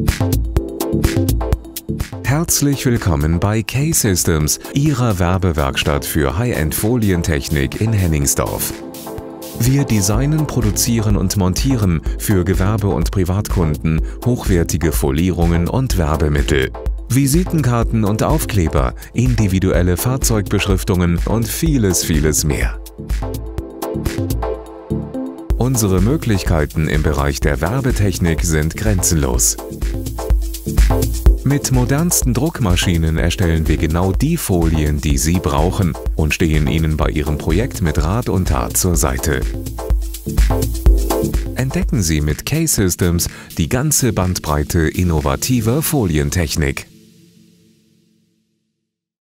Herzlich willkommen bei K-Systems, Ihrer Werbewerkstatt für High-End-Folientechnik in Hennigsdorf. Wir designen, produzieren und montieren für Gewerbe- und Privatkunden hochwertige Folierungen und Werbemittel, Visitenkarten und Aufkleber, individuelle Fahrzeugbeschriftungen und vieles mehr. Unsere Möglichkeiten im Bereich der Werbetechnik sind grenzenlos. Mit modernsten Druckmaschinen erstellen wir genau die Folien, die Sie brauchen, und stehen Ihnen bei Ihrem Projekt mit Rat und Tat zur Seite. Entdecken Sie mit K-Systems die ganze Bandbreite innovativer Folientechnik.